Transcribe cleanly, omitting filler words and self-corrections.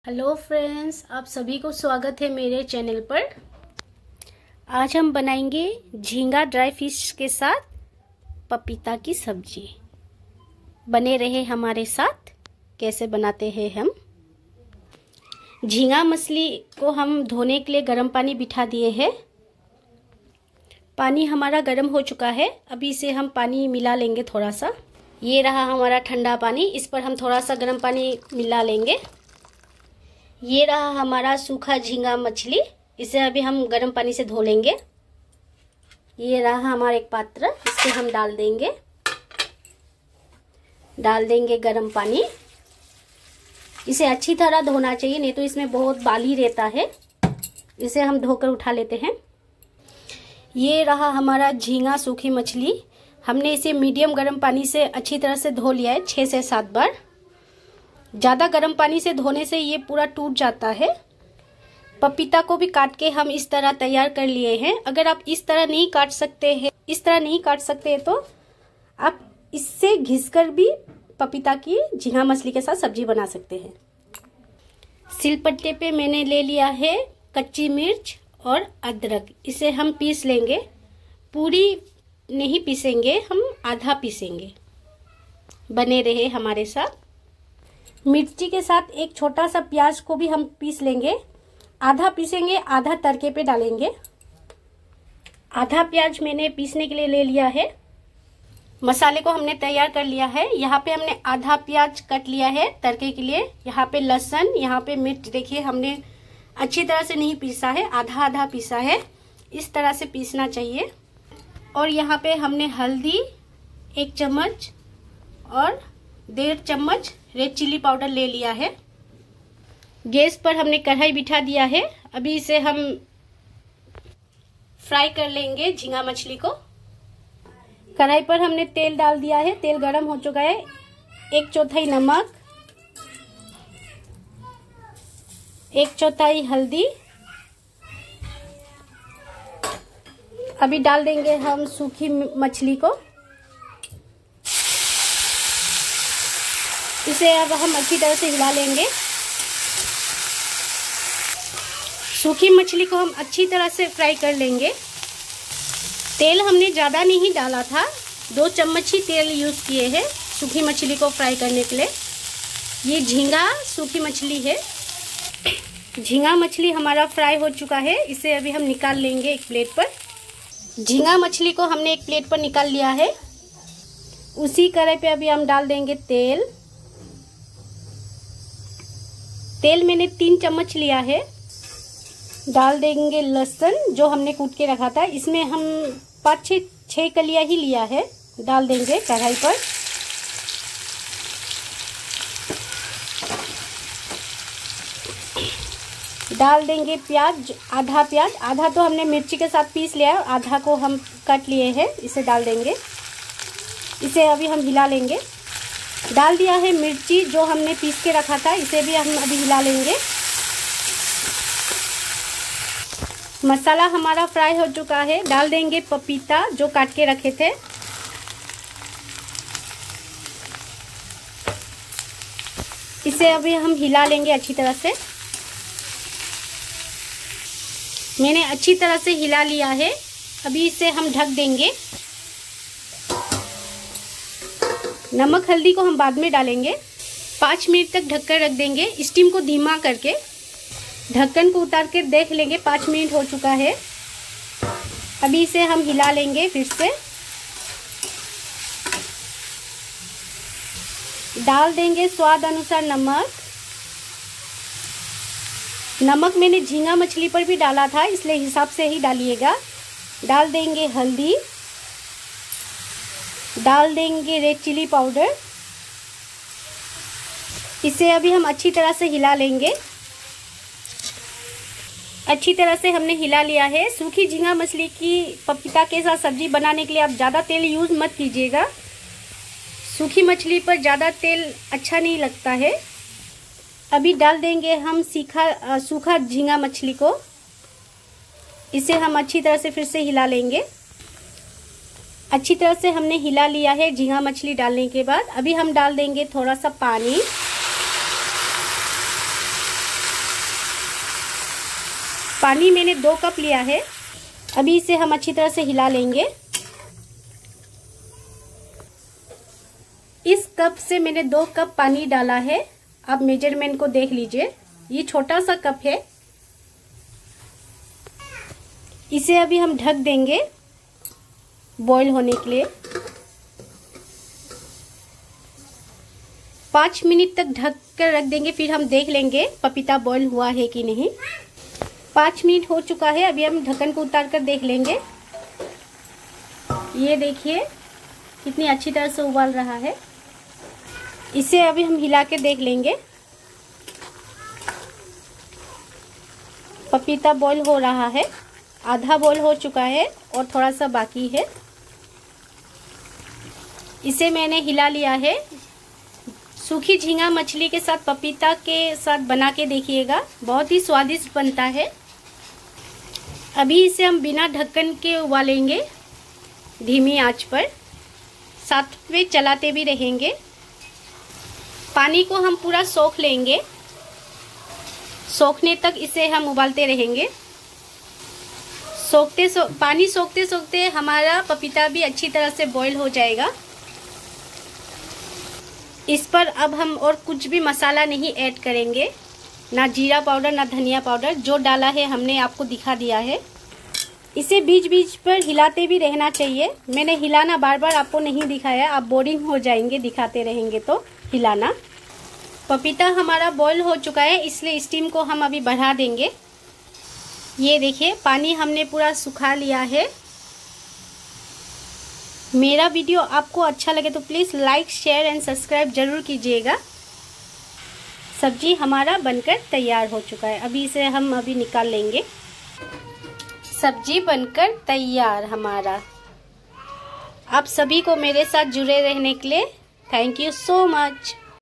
Hello friends, आप सभी को स्वागत है मेरे चैनल पर। आज हम बनाएंगे झींगा ड्राई फिश के साथ पपीता की सब्जी। बने रहे हमारे साथ, कैसे बनाते हैं हम। झींगा मछली को हम धोने के लिए गर्म पानी बिठा दिए हैं। पानी हमारा गर्म हो चुका है। अभी इसे हम पानी मिला लेंगे थोड़ा सा। ये रहा हमारा ठंडा पानी, इस पर हम थोड़ा सा गर्म पानी मिला लेंगे। ये रहा हमारा सूखा झींगा मछली, इसे अभी हम गर्म पानी से धो लेंगे। ये रहा हमारा एक पात्र, इससे हम डाल देंगे गर्म पानी। इसे अच्छी तरह धोना चाहिए, नहीं तो इसमें बहुत बाली रहता है। इसे हम धोकर उठा लेते हैं। ये रहा हमारा झींगा सूखी मछली। हमने इसे मीडियम गर्म पानी से अच्छी तरह से धो लिया है 6 से 7 बार। ज़्यादा गर्म पानी से धोने से ये पूरा टूट जाता है। पपीता को भी काट के हम इस तरह तैयार कर लिए हैं। अगर आप इस तरह नहीं काट सकते हैं तो आप इससे घिसकर भी पपीता की झींगा मछली के साथ सब्जी बना सकते हैं। सिलपट्टे पे मैंने ले लिया है कच्ची मिर्च और अदरक। इसे हम पीस लेंगे, पूरी नहीं पीसेंगे, हम आधा पीसेंगे। बने रहे हमारे साथ। मिर्ची के साथ एक छोटा सा प्याज को भी हम पीस लेंगे। आधा पीसेंगे, आधा तड़के पे डालेंगे। आधा प्याज मैंने पीसने के लिए ले लिया है। मसाले को हमने तैयार कर लिया है। यहाँ पे हमने आधा प्याज कट लिया है तड़के के लिए। यहाँ पे लहसुन, यहाँ पे मिर्च। देखिए हमने अच्छी तरह से नहीं पीसा है, आधा आधा पीसा है। इस तरह से पीसना चाहिए। और यहाँ पे हमने हल्दी 1 चम्मच और 1.5 चम्मच रेड चिली पाउडर ले लिया है। गैस पर हमने कढ़ाई बिठा दिया है। अभी इसे हम फ्राई कर लेंगे झींगा मछली को। कढ़ाई पर हमने तेल डाल दिया है। तेल गरम हो चुका है। 1/4 नमक, 1/4 हल्दी। अभी डाल देंगे हम सूखी मछली को। इसे अब हम अच्छी तरह से हिला लेंगे। सूखी मछली को हम अच्छी तरह से फ्राई कर लेंगे। तेल हमने ज़्यादा नहीं डाला था, 2 चम्मच ही तेल यूज़ किए हैं सूखी मछली को फ्राई करने के लिए। ये झींगा सूखी मछली है। झींगा मछली हमारा फ्राई हो चुका है। इसे अभी हम निकाल लेंगे एक प्लेट पर। झींगा मछली को हमने एक प्लेट पर निकाल लिया है। उसी कढ़ाई पे अभी हम डाल देंगे तेल। तेल मैंने 3 चम्मच लिया है। डाल देंगे लहसुन जो हमने कूट के रखा था। इसमें हम 5-6 कलियां ही लिया है। डाल देंगे कढ़ाई पर। डाल देंगे प्याज, आधा तो हमने मिर्ची के साथ पीस लिया है, आधा को हम कट लिए हैं। इसे डाल देंगे। इसे अभी हम हिला लेंगे। डाल दिया है मिर्ची जो हमने पीस के रखा था, इसे भी हम अभी हिला लेंगे। मसाला हमारा फ्राई हो चुका है। डाल देंगे पपीता जो काट के रखे थे। इसे अभी हम हिला लेंगे अच्छी तरह से। मैंने अच्छी तरह से हिला लिया है। अभी इसे हम ढक देंगे। नमक हल्दी को हम बाद में डालेंगे। 5 मिनट तक ढककर रख देंगे, स्टीम को धीमा करके। ढक्कन को उतार के देख लेंगे, 5 मिनट हो चुका है। अभी इसे हम हिला लेंगे फिर से। डाल देंगे स्वाद अनुसार नमक। नमक मैंने झींगा मछली पर भी डाला था, इसलिए हिसाब से ही डालिएगा। डाल देंगे हल्दी। डाल देंगे रेड चिली पाउडर। इसे अभी हम अच्छी तरह से हिला लेंगे। अच्छी तरह से हमने हिला लिया है। सूखी झींगा मछली की पपीता के साथ सब्जी बनाने के लिए आप ज़्यादा तेल यूज़ मत कीजिएगा। सूखी मछली पर ज़्यादा तेल अच्छा नहीं लगता है। अभी डाल देंगे हम सूखा झींगा मछली को। इसे हम अच्छी तरह से फिर से हिला लेंगे। अच्छी तरह से हमने हिला लिया है झींगा मछली डालने के बाद। अभी हम डाल देंगे थोड़ा सा पानी। पानी मैंने 2 कप लिया है। अभी इसे हम अच्छी तरह से हिला लेंगे। इस कप से मैंने 2 कप पानी डाला है। आप मेजरमेंट को देख लीजिए, ये छोटा सा कप है। इसे अभी हम ढक देंगे बॉईल होने के लिए। 5 मिनट तक ढक कर रख देंगे, फिर हम देख लेंगे पपीता बॉईल हुआ है कि नहीं। 5 मिनट हो चुका है। अभी हम ढक्कन को उतार कर देख लेंगे। ये देखिए कितनी अच्छी तरह से उबाल रहा है। इसे अभी हम हिला के देख लेंगे। पपीता बॉईल हो रहा है, आधा बॉईल हो चुका है और थोड़ा सा बाकी है। इसे मैंने हिला लिया है। सूखी झींगा मछली के साथ पपीता के साथ बना के देखिएगा, बहुत ही स्वादिष्ट बनता है। अभी इसे हम बिना ढक्कन के उबालेंगे धीमी आंच पर, साथ में चलाते भी रहेंगे। पानी को हम पूरा सोख लेंगे, सोखने तक इसे हम उबालते रहेंगे। पानी सोखते सोखते हमारा पपीता भी अच्छी तरह से बॉईल हो जाएगा। इस पर अब हम और कुछ भी मसाला नहीं ऐड करेंगे, ना जीरा पाउडर ना धनिया पाउडर। जो डाला है हमने आपको दिखा दिया है। इसे बीच बीच पर हिलाते भी रहना चाहिए। मैंने हिलाना बार बार आपको नहीं दिखाया, आप बोरिंग हो जाएंगे दिखाते रहेंगे तो हिलाना। पपीता हमारा बॉईल हो चुका है, इसलिए स्टीम को हम अभी बढ़ा देंगे। ये देखिए पानी हमने पूरा सुखा लिया है। मेरा वीडियो आपको अच्छा लगे तो please like share and subscribe जरूर कीजिएगा। सब्जी हमारा बनकर तैयार हो चुका है। अभी इसे हम अभी निकाल लेंगे। सब्जी बनकर तैयार हमारा। आप सभी को मेरे साथ जुड़े रहने के लिए थैंक यू सो मच।